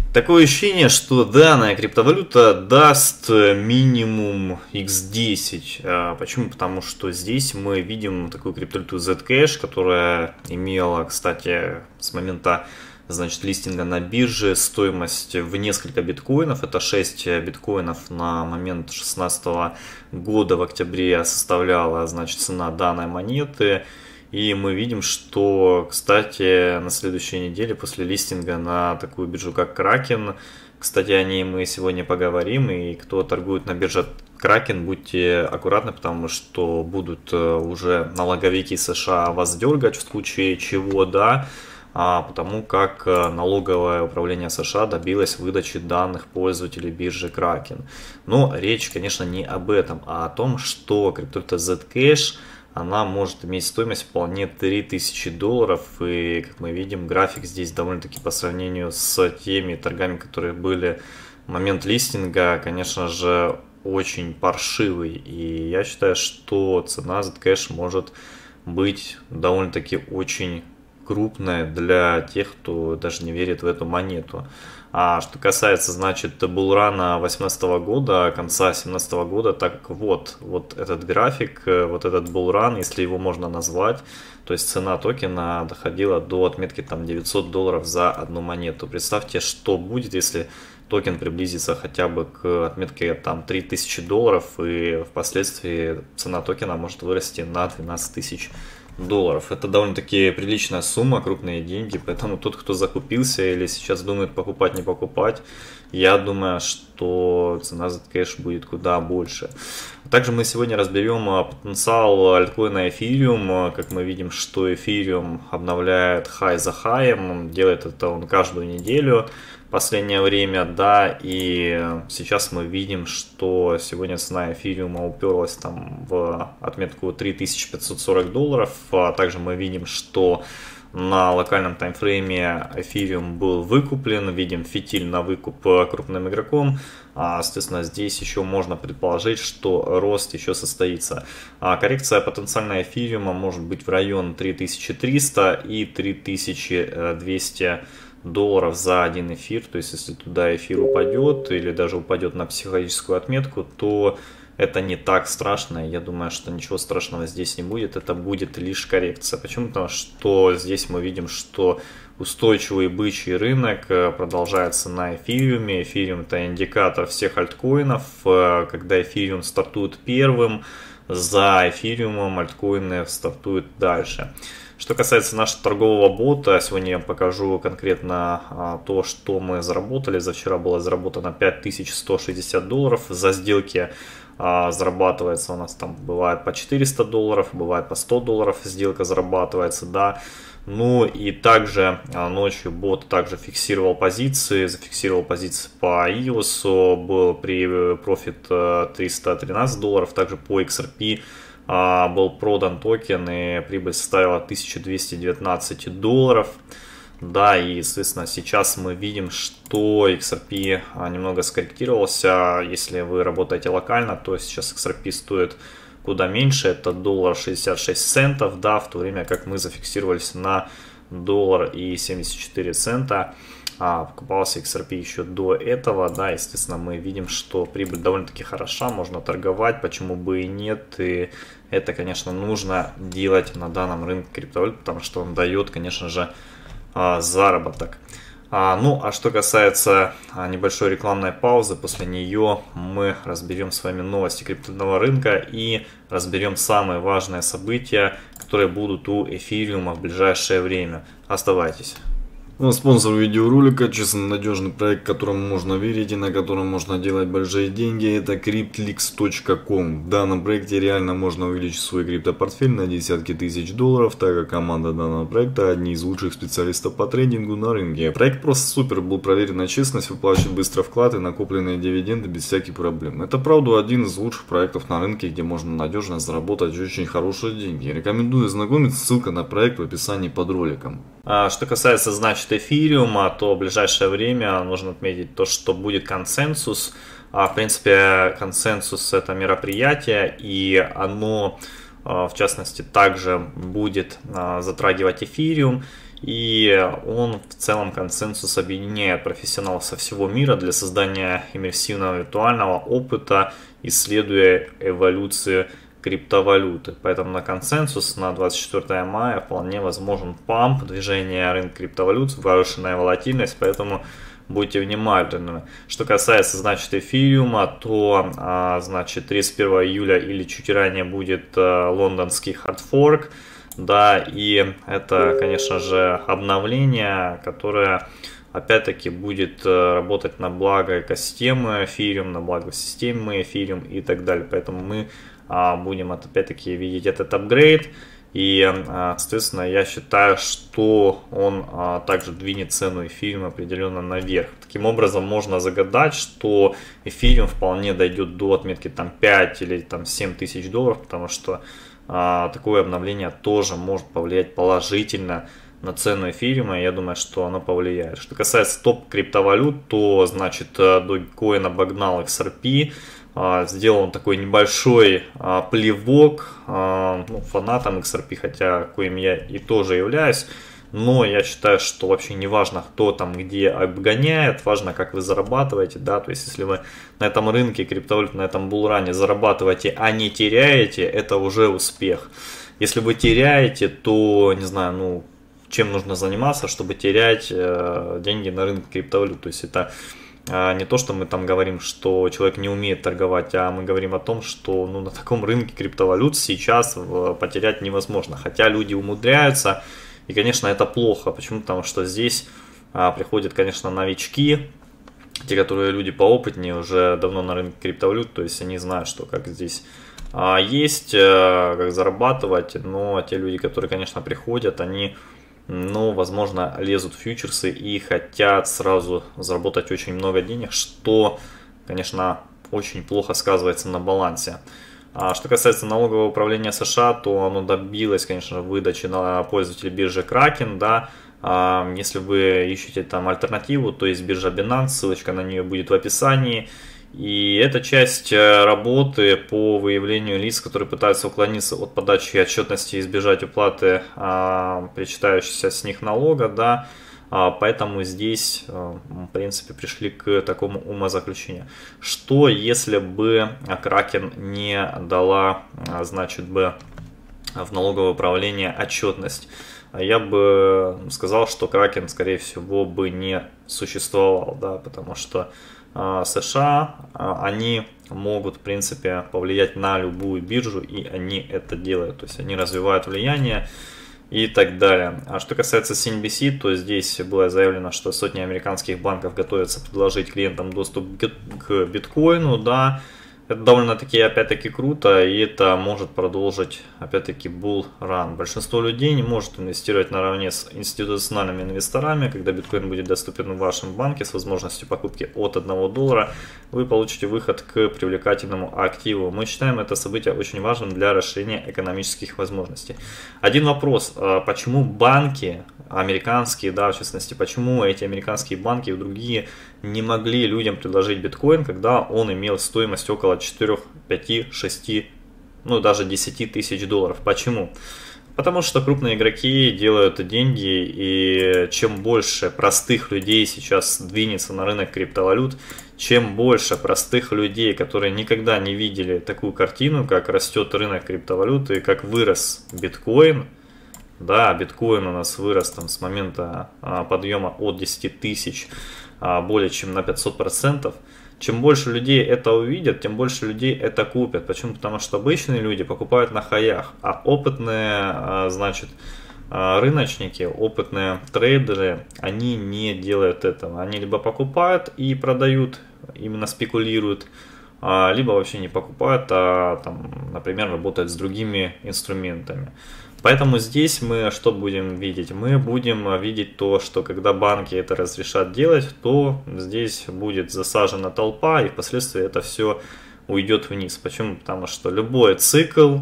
Такое ощущение, что данная криптовалюта даст минимум x10. Почему? Потому что здесь мы видим такую криптовалюту Zcash, которая имела, кстати, с момента, значит, листинга на бирже стоимость в несколько биткоинов. Это 6 биткоинов на момент 2016 года в октябре составляла, значит, цена данной монеты. И мы видим, что, кстати, на следующей неделе после листинга на такую биржу, как Kraken, кстати, о ней мы сегодня поговорим, и кто торгует на бирже Kraken, будьте аккуратны, потому что будут уже налоговики США вас дергать в случае чего, да, потому как налоговое управление США добилось выдачи данных пользователей биржи Kraken. Но речь, конечно, не об этом, а о том, что криптовалюта Zcash, она может иметь стоимость вполне $3000, и, как мы видим, график здесь довольно-таки по сравнению с теми торгами, которые были в момент листинга, конечно же, очень паршивый, и я считаю, что цена Zcash может быть довольно-таки очень крупная для тех, кто даже не верит в эту монету. А что касается, значит, булрана 2018 года, конца 2017 года, так вот этот график, вот этот булран, если его можно назвать, то есть цена токена доходила до отметки там $900 за одну монету. Представьте, что будет, если токен приблизится хотя бы к отметке там $3000, и впоследствии цена токена может вырасти на $12 000. Это довольно-таки приличная сумма, крупные деньги, поэтому тот, кто закупился или сейчас думает покупать, не покупать, я думаю, что цена Zcash будет куда больше. Также мы сегодня разберем потенциал альткоина Ethereum. Как мы видим, что Ethereum обновляет хай за хаем, делает это он каждую неделю в последнее время, да, и сейчас мы видим, что сегодня цена эфириума уперлась там в отметку $3540, а также мы видим, что на локальном таймфрейме эфириум был выкуплен, видим фитиль на выкуп крупным игроком, соответственно, здесь еще можно предположить, что рост еще состоится. Коррекция потенциальная эфириума может быть в район 3300 и 3200 долларов за один эфир. То есть если туда эфир упадет или даже упадет на психологическую отметку, то это не так страшно. Я думаю, что ничего страшного здесь не будет. Это будет лишь коррекция. Почему? Потому что здесь мы видим, что устойчивый бычий рынок продолжается на эфириуме. Эфириум — это индикатор всех альткоинов. Когда эфириум стартует первым, за эфириумом альткоины стартуют дальше. Что касается нашего торгового бота, сегодня я покажу конкретно то, что мы заработали. За вчера было заработано $5160. За сделки зарабатывается у нас там бывает по $400, бывает по $100 сделка зарабатывается, да. Ну и также ночью бот также фиксировал позиции, зафиксировал позиции по EOS, был при профит $313, также по XRP был продан токен, и прибыль составила $1219. Да, и, соответственно, сейчас мы видим, что XRP немного скорректировался. Если вы работаете локально, то сейчас XRP стоит куда меньше, это $1.66, да, в то время как мы зафиксировались на $1.74. Покупался XRP еще до этого, да, естественно, мы видим, что прибыль довольно-таки хороша, можно торговать, почему бы и нет, и это, конечно, нужно делать на данном рынке криптовалют, потому что он дает, конечно же, заработок. Ну, а что касается небольшой рекламной паузы, после нее мы разберем с вами новости криптовалютного рынка и разберем самые важные события, которые будут у эфириума в ближайшее время. Оставайтесь. Спонсор видеоролика — честно надежный проект, которому можно верить и на котором можно делать большие деньги, это cryptlix.com. В данном проекте реально можно увеличить свой криптопортфель на десятки тысяч долларов, так как команда данного проекта одни из лучших специалистов по трейдингу на рынке. Проект просто супер, был проверен на честность, выплачивает быстро вклад и накопленные дивиденды без всяких проблем. Это правда один из лучших проектов на рынке, где можно надежно заработать очень хорошие деньги. Рекомендую ознакомиться, ссылка на проект в описании под роликом. Что касается, значит, эфириума, то в ближайшее время нужно отметить то, что будет консенсус. В принципе, консенсус — это мероприятие, и оно, в частности, также будет затрагивать эфириум. И он в целом консенсус объединяет профессионалов со всего мира для создания иммерсивного виртуального опыта, исследуя эволюцию криптовалюты. Поэтому на консенсус на 24 мая вполне возможен памп, движение рынка криптовалют, повышенная волатильность, поэтому будьте внимательны. Что касается, значит, эфириума, то, значит, 31 июля или чуть ранее будет лондонский хардфорк, да, и это, конечно же, обновление, которое, опять-таки, будет работать на благо экосистемы эфириум, на благо системы эфириум и так далее. Поэтому мы будем, опять-таки, видеть этот апгрейд. И, соответственно, я считаю, что он также двинет цену эфириума определенно наверх. Таким образом, можно загадать, что эфириум вполне дойдет до отметки там 5 или там 7 тысяч долларов, потому что такое обновление тоже может повлиять положительно на цену эфириума. Я думаю, что оно повлияет. Что касается топ криптовалют, то, значит, Dogecoin обогнал XRP. Сделал он такой небольшой плевок фанатом XRP, хотя коим я и тоже являюсь. Но я считаю, что вообще не важно, кто там где обгоняет, важно, как вы зарабатываете, да, то есть если вы на этом рынке криптовалют, на этом булране зарабатываете, а не теряете, это уже успех. Если вы теряете, то, не знаю, ну, чем нужно заниматься, чтобы терять деньги на рынке криптовалют, то есть это не то, что мы там говорим, что человек не умеет торговать, а мы говорим о том, что ну, на таком рынке криптовалют сейчас потерять невозможно, хотя люди умудряются. И, конечно, это плохо. Почему? Потому что здесь приходят, конечно, новички, те, которые люди поопытнее, уже давно на рынке криптовалют, то есть они знают, что как здесь есть, как зарабатывать, но те люди, которые, конечно, приходят, они, ну, возможно, лезут в фьючерсы и хотят сразу заработать очень много денег, что, конечно, очень плохо сказывается на балансе. Что касается налогового управления США, то оно добилось, конечно, выдачи на пользователей биржи Kraken, да. Если вы ищете там альтернативу, то есть биржа Binance, ссылочка на нее будет в описании. И это часть работы по выявлению лиц, которые пытаются уклониться от подачи отчетности и избежать уплаты причитающегося с них налога, да. Поэтому здесь, в принципе, пришли к такому умозаключению. Что если бы Kraken не дала, значит, бы в налоговое управление отчетность? Я бы сказал, что Kraken, скорее всего, бы не существовал, да, потому что США, они могут, в принципе, повлиять на любую биржу, и они это делают. То есть они развивают влияние и так далее. А что касается CNBC, то здесь было заявлено, что сотни американских банков готовятся предложить клиентам доступ к биткоину, да. Это довольно-таки, опять-таки, круто, и это может продолжить, опять-таки, bull run. Большинство людей не может инвестировать наравне с институциональными инвесторами. Когда биткоин будет доступен в вашем банке с возможностью покупки от $1, вы получите выход к привлекательному активу. Мы считаем это событие очень важным для расширения экономических возможностей. Один вопрос, почему банки американские, да, в частности, почему эти американские банки и другие не могли людям предложить биткоин, когда он имел стоимость около 4, 5, 6, ну даже 10 тысяч долларов. Почему? Потому что крупные игроки делают деньги, и чем больше простых людей сейчас двинется на рынок криптовалют, чем больше простых людей, которые никогда не видели такую картину, как растет рынок криптовалюты и как вырос биткоин. Да, биткоин у нас вырос там с момента подъема от 10 тысяч более чем на 500%. Чем больше людей это увидят, тем больше людей это купят. Почему? Потому что обычные люди покупают на хаях, а опытные, значит, рыночники, опытные трейдеры, они не делают этого. Они либо покупают и продают, именно спекулируют, либо вообще не покупают, а там, например, работают с другими инструментами. Поэтому здесь мы что будем видеть? Мы будем видеть то, что когда банки это разрешат делать, то здесь будет засажена толпа, и впоследствии это все уйдет вниз. Почему? Потому что любой цикл,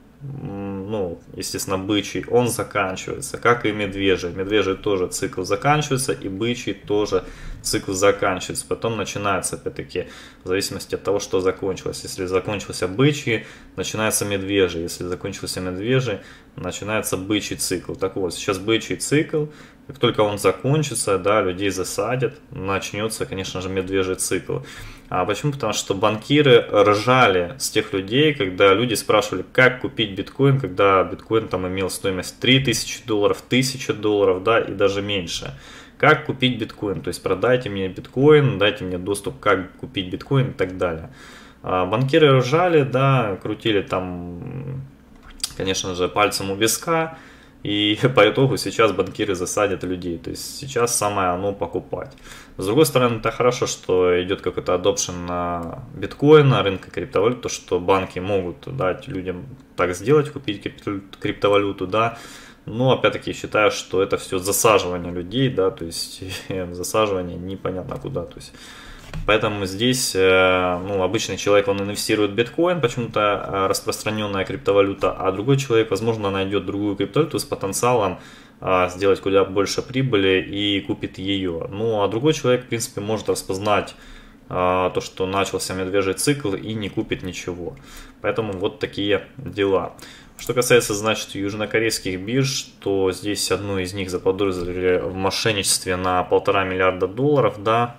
ну, естественно, бычий, он заканчивается, как и медвежий. Медвежий тоже цикл заканчивается, и бычий тоже цикл заканчивается. Потом начинается, опять-таки, в зависимости от того, что закончилось. Если закончился бычий, начинается медвежий. Если закончился медвежий, начинается бычий цикл. Так вот, сейчас бычий цикл, Как только он закончится, да, людей засадят, начнется, конечно же, медвежий цикл. А почему? Потому что банкиры ржали с тех людей, когда люди спрашивали, как купить биткоин, когда биткоин там имел стоимость $3000, $1000, да, и даже меньше. Как купить биткоин? То есть продайте мне биткоин, дайте мне доступ, как купить биткоин и так далее. Банкиры ржали, да, крутили там, конечно же, пальцем у виска. И по итогу сейчас банкиры засадят людей. То есть сейчас самое оно покупать. С другой стороны, это хорошо, что идет какой-то adoption на биткоина, рынка криптовалют, то что банки могут дать людям так сделать, купить криптовалюту, да. Но опять-таки считаю, что это все засаживание людей, да, то есть засаживание непонятно куда. То есть поэтому здесь, ну, обычный человек, он инвестирует в биткоин, почему-то распространенная криптовалюта, а другой человек, возможно, найдет другую криптовалюту с потенциалом сделать куда больше прибыли и купит ее. Ну, а другой человек, в принципе, может распознать то, что начался медвежий цикл и не купит ничего. Поэтому вот такие дела. Что касается, значит, южнокорейских бирж, то здесь одну из них заподозрили в мошенничестве на $1,5 миллиарда, да.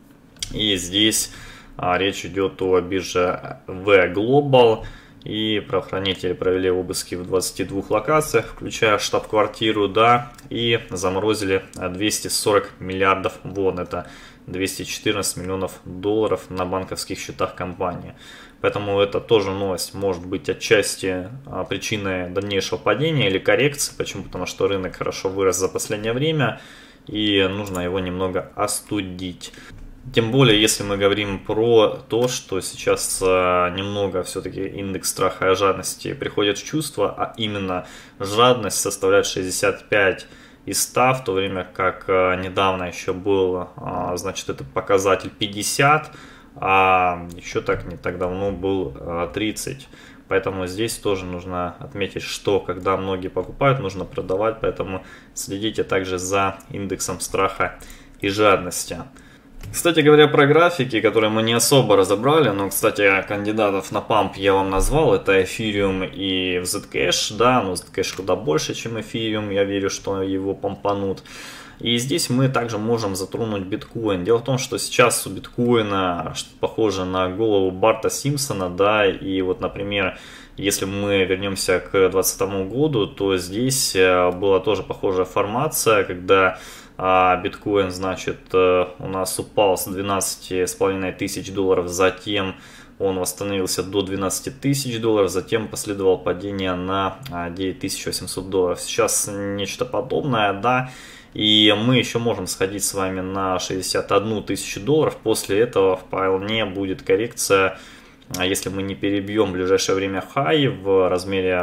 И здесь речь идет о бирже V-Global. И правоохранители провели обыски в 22 локациях, включая штаб-квартиру, да, и заморозили 240 миллиардов вон, это 214 миллионов долларов на банковских счетах компании. Поэтому это тоже новость может быть отчасти причиной дальнейшего падения или коррекции. Почему? Потому что рынок хорошо вырос за последнее время и нужно его немного остудить. Тем более, если мы говорим про то, что сейчас немного все-таки индекс страха и жадности приходит в чувство, а именно жадность составляет 65 из 100, в то время как недавно еще был, значит, этот показатель 50, а еще так не так давно был 30. Поэтому здесь тоже нужно отметить, что когда многие покупают, нужно продавать, поэтому следите также за индексом страха и жадности. Кстати говоря, про графики, которые мы не особо разобрали, но, кстати, кандидатов на памп я вам назвал, это Ethereum и Zcash, да, но Zcash куда больше, чем Ethereum, я верю, что его помпанут. И здесь мы также можем затронуть биткоин. Дело в том, что сейчас у биткоина что-то похоже на голову Барта Симпсона, да, и вот, например, если мы вернемся к 2020 году, то здесь была тоже похожая формация, когда биткоин, значит, у нас упал с 12,5 тысяч долларов, затем он восстановился до 12 тысяч долларов, затем последовало падение на 9800 долларов. Сейчас нечто подобное, да, и мы еще можем сходить с вами на 61 тысячу долларов. После этого вполне будет коррекция, если мы не перебьем в ближайшее время хай в размере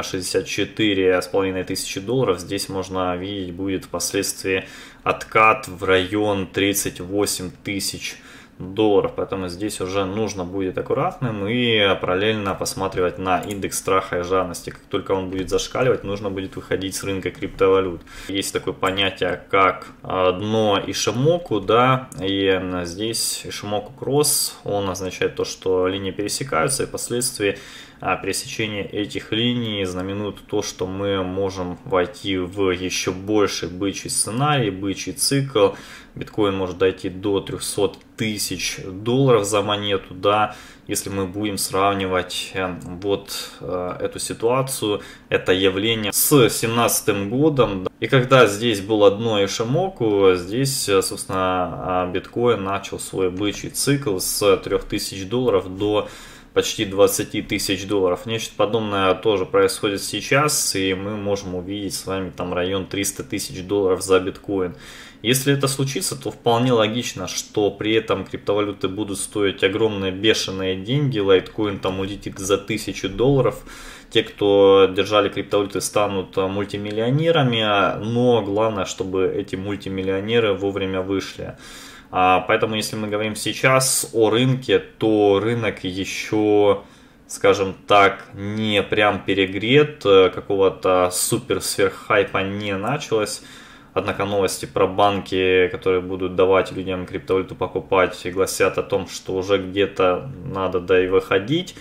64,5 тысячи долларов. Здесь можно видеть будет впоследствии откат в район 38 тысяч долларов. Поэтому здесь уже нужно будет аккуратным и параллельно посматривать на индекс страха и жадности. Как только он будет зашкаливать, нужно будет выходить с рынка криптовалют. Есть такое понятие, как дно Ишимоку, да, и здесь Ишимоку кросс, он означает то, что линии пересекаются, и впоследствии пересечение этих линий знаменует то, что мы можем войти в еще больший бычий сценарий, бычий цикл. Биткоин может дойти до 300 тысяч долларов за монету, да, если мы будем сравнивать вот эту ситуацию, это явление с 2017 годом. И когда здесь было дно Ишимоку, здесь, собственно, биткоин начал свой бычий цикл с 3000 долларов до почти 20 тысяч долларов. Нечто подобное тоже происходит сейчас, и мы можем увидеть с вами там район 300 тысяч долларов за биткоин. Если это случится, то вполне логично, что при этом криптовалюты будут стоить огромные бешеные деньги. Лайткоин там улетит за 1000 долларов. Те, кто держали криптовалюты, станут мультимиллионерами, но главное, чтобы эти мультимиллионеры вовремя вышли. Поэтому, если мы говорим сейчас о рынке, то рынок еще, скажем так, не прям перегрет, какого-то супер-сверххайпа не началось. Однако новости про банки, которые будут давать людям криптовалюту покупать, гласят о том, что уже где-то надо да и выходить.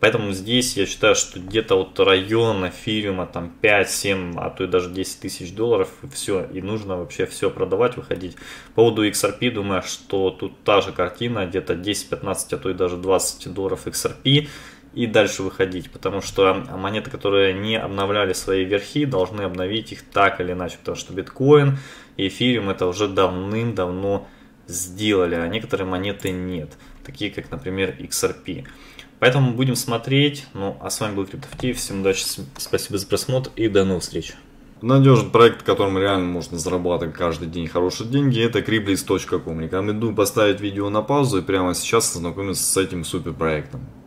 Поэтому здесь я считаю, что где-то вот район эфириума там 5-7, а то и даже 10 тысяч долларов, и все, и нужно вообще все продавать, выходить. По поводу XRP, думаю, что тут та же картина, где-то 10-15, а то и даже 20 долларов XRP, и дальше выходить, потому что монеты, которые не обновляли свои верхи, должны обновить их так или иначе, потому что биткоин и эфириум это уже давным-давно сделали, а некоторые монеты нет, такие как, например, XRP. Поэтому будем смотреть. Ну, а с вами был CryptoFT. Всем удачи, спасибо за просмотр и до новых встреч. Надежный проект, в котором реально можно зарабатывать каждый день хорошие деньги, это Kriplix.com. Рекомендую поставить видео на паузу и прямо сейчас ознакомиться с этим суперпроектом.